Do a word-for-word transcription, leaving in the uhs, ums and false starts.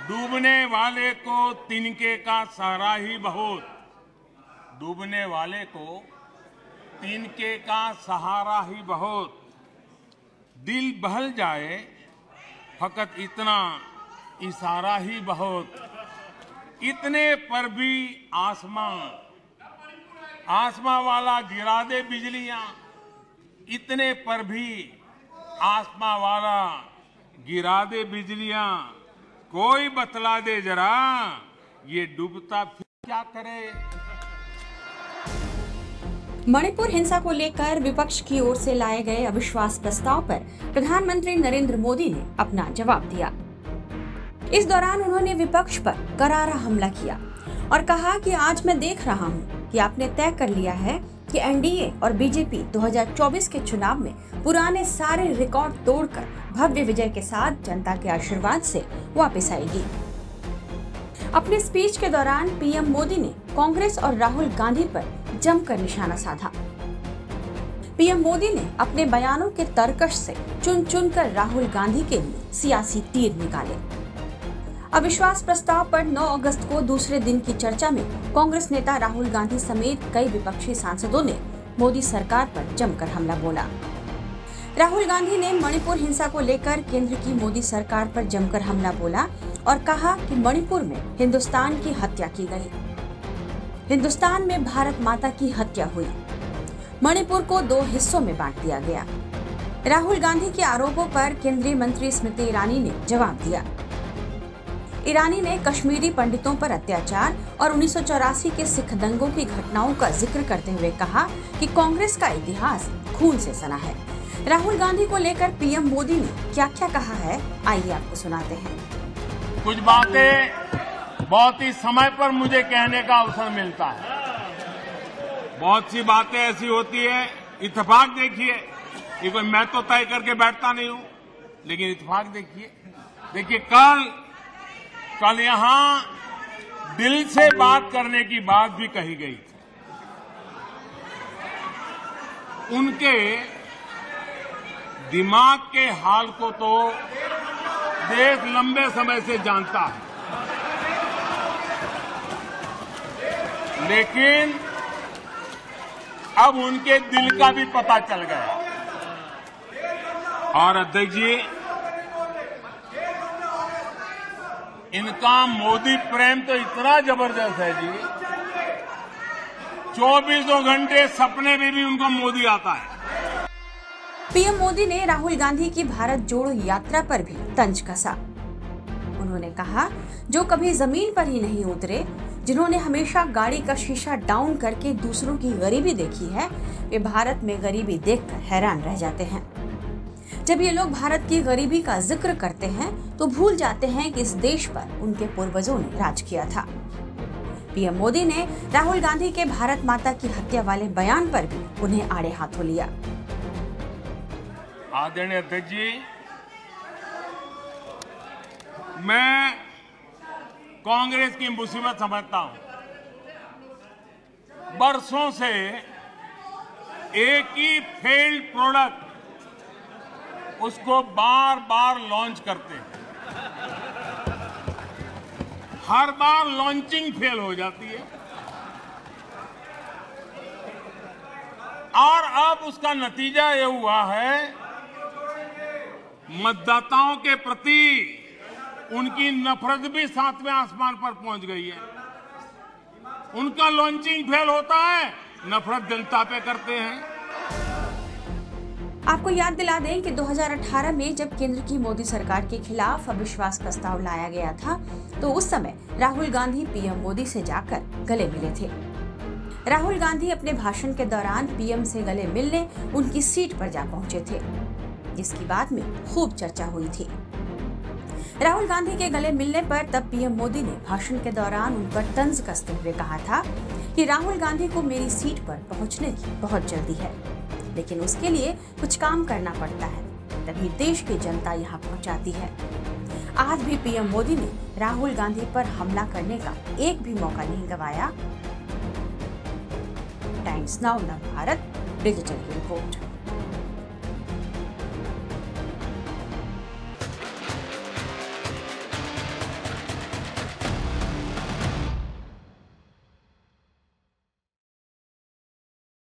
डूबने वाले को तिनके का सहारा ही बहुत, डूबने वाले को तिनके का सहारा ही बहुत। दिल बहल जाए फकत इतना इशारा ही बहुत। इतने पर भी आसमां आसमां वाला गिरा दे बिजलियां, इतने पर भी आसमां वाला गिरा दे बिजलियां। कोई बतला दे जरा ये डूबता फिर क्या करे। मणिपुर हिंसा को लेकर विपक्ष की ओर से लाए गए अविश्वास प्रस्ताव पर प्रधानमंत्री नरेंद्र मोदी ने अपना जवाब दिया। इस दौरान उन्होंने विपक्ष पर करारा हमला किया और कहा कि आज मैं देख रहा हूं कि आपने तय कर लिया है कि एनडीए और बीजेपी दो हज़ार चौबीस के चुनाव में पुराने सारे रिकॉर्ड तोड़कर भव्य विजय के साथ जनता के आशीर्वाद से वापस आएगी। अपने स्पीच के दौरान पीएम मोदी ने कांग्रेस और राहुल गांधी पर जमकर निशाना साधा। पीएम मोदी ने अपने बयानों के तरकश से चुन चुनकर राहुल गांधी के लिए सियासी तीर निकाले। अविश्वास प्रस्ताव पर नौ अगस्त को दूसरे दिन की चर्चा में कांग्रेस नेता राहुल गांधी समेत कई विपक्षी सांसदों ने मोदी सरकार पर जमकर हमला बोला। राहुल गांधी ने मणिपुर हिंसा को लेकर केंद्र की मोदी सरकार पर जमकर हमला बोला और कहा कि मणिपुर में हिंदुस्तान की हत्या की गई। हिंदुस्तान में भारत माता की हत्या हुई। मणिपुर को दो हिस्सों में बांट दिया गया। राहुल गांधी के आरोपों पर केंद्रीय मंत्री स्मृति ईरानी ने जवाब दिया। ईरानी ने कश्मीरी पंडितों पर अत्याचार और उन्नीस सौ चौरासी के सिख दंगों की घटनाओं का जिक्र करते हुए कहा कि कांग्रेस का इतिहास खून से सना है। राहुल गांधी को लेकर पीएम मोदी ने क्या क्या कहा है, आइए आपको सुनाते हैं। कुछ बातें बहुत ही समय पर मुझे कहने का अवसर मिलता है। बहुत सी बातें ऐसी होती है, इत्तेफाक देखिए, ये कोई मैं तो तय करके बैठता नहीं हूं, लेकिन इत्तेफाक देखिए। देखिए कल कल यहां दिल से बात करने की बात भी कही गई थी। उनके दिमाग के हाल को तो देश लंबे समय से जानता है, लेकिन अब उनके दिल का भी पता चल गया। और अध्यक्ष जी, इनका मोदी प्रेम तो इतना जबरदस्त है जी, चौबीसों घंटे सपने में भी उनको मोदी आता है। पीएम मोदी ने राहुल गांधी की भारत जोड़ो यात्रा पर भी तंज कसा। उन्होंने कहा, जो कभी जमीन पर ही नहीं उतरे, जिन्होंने हमेशा गाड़ी का शीशा डाउन करके दूसरों की गरीबी देखी है, वे भारत में गरीबी देखकर हैरान रह जाते हैं। जब ये लोग भारत की गरीबी का जिक्र करते हैं तो भूल जाते हैं कि इस देश पर उनके पूर्वजों ने राज किया था। पीएम मोदी ने राहुल गांधी के भारत माता की हत्या वाले बयान पर भी उन्हें आड़े हाथों लिया। आदरणीय अध्यक्ष जी, मैं कांग्रेस की मुसीबत समझता हूं। बरसों से एक ही फेल्ड प्रोडक्ट उसको बार बार लॉन्च करते हैं, हर बार लॉन्चिंग फेल हो जाती है और अब उसका नतीजा ये हुआ है, मतदाताओं के प्रति उनकी नफरत भी सातवें आसमान पर पहुंच गई है। उनका लॉन्चिंग फेल होता है, नफरत जनता पे करते हैं। आपको याद दिला दें कि दो हज़ार अठारह में जब केंद्र की मोदी सरकार के खिलाफ अविश्वास प्रस्ताव लाया गया था, तो उस समय राहुल गांधी पीएम मोदी से जाकर गले मिले थे। राहुल गांधी अपने भाषण के दौरान पीएम से गले मिलने उनकी सीट पर जा पहुंचे थे, जिसकी बाद में खूब चर्चा हुई थी। राहुल गांधी के गले मिलने पर तब पीएम मोदी ने भाषण के दौरान उन पर तंज कसते हुए कहा था कि राहुल गांधी को मेरी सीट पर पहुंचने की बहुत जल्दी है, लेकिन उसके लिए कुछ काम करना पड़ता है, तभी देश की जनता यहाँ पहुंचाती है। आज भी पीएम मोदी ने राहुल गांधी पर हमला करने का एक भी मौका नहीं गंवाया। टाइम्स नाउ नव भारत डिजिटल की रिपोर्ट।